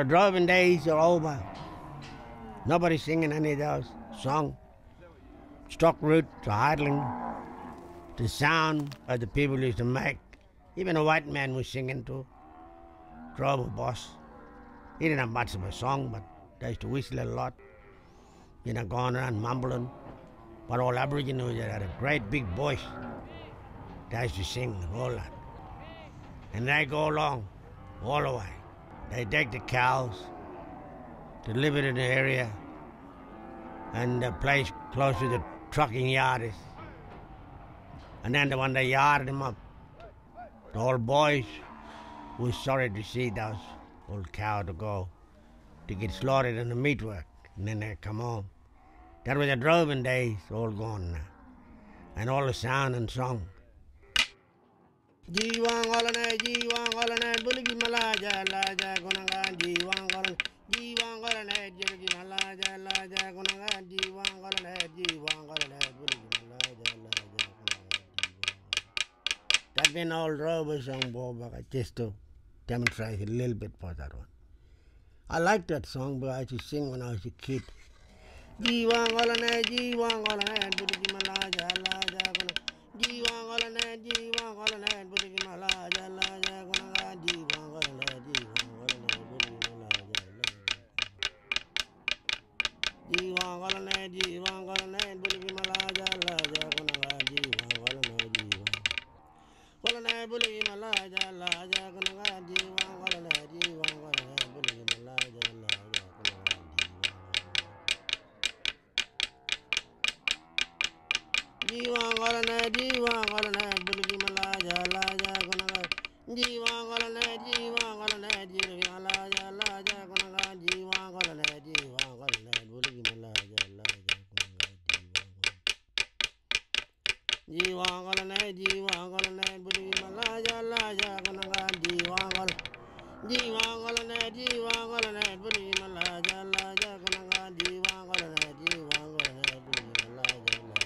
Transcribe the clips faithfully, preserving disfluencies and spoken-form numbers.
The driving days are over. Nobody's singing any of those songs. Stock root to idling, the sound that the people used to make. Even a white man was singing too. Drover boss. He didn't have much of a song, but they used to whistle a lot. You know, going around mumbling. But all Aboriginals had a great big voice. They used to sing all that. And they go along all the way. They take the cows, deliver it in the area, and the place close to the trucking yard is. And then when they yarded them up, the old boys were sorry to see those old cows to go to get slaughtered in the meat work, and then they come home. That was the droving days, all gone now. And all the sound and song. Jiwang olane, jiwang olane, buligi malaja, laja, gunagan, jiwang olane, jiwang olane, jirgi malaja, laja, gunagan, jiwang olane, jiwang olane, buligi malaja, laja, gunagan, jiwang. That's been old Drover song, Bob, just to demonstrate a little bit for that one. I like that song, but I used to sing when I was a kid. Jiwang olane, jiwang olane, buligi malaja, laja, gunagan. Jiwang olane, jiwang olane, buligi malaja, laja, gunagan, jiwang olane, jiwang olane, buligi malaja, laja. Jiwang olane, jiwang olane, buligi malaja, laja, gunagan, jiwang olane, jiwang olane, buligi malaja, laja, gunagan, jiwang olane, jiwang olane, buligi malaja, laja, gunagan. Jiwang olane, jiwang olane, buligi malaja, laja, gunagan. Jiwang olane, jiwang olane, buligi malaja, laja, gunagan. Jiwang olane, jiwang olane, buligi malaja, laja, gunagan. Jiwang olane, jiwang olane, buligi malaja, laja, gunagan. Jiwang olane, jiwang olane, jiwang olane, buligi malaja, laja, gunagan. Jiwang olane, jiwang olane, buligi malaja, laja.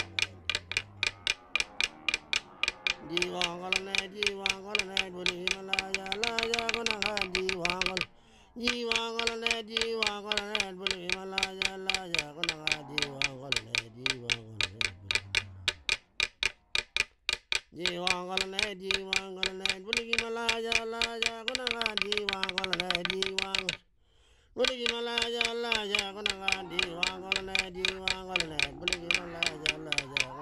Jiwang olane, jiwang olane, buligi malaja, laja, gunagan. Jiwang olane, jiwang olane, jiwang olane, buligi malaja, laja, gunagan. Jiwang olane, jiwang olane, jiwang olane, jiwang olane, buligi malaja, laja, gunagan. Jiwang olane, jiwang buligi malaja, laja, gunagan. Jiwang olane, jiwang olane, buligi malaja, laja.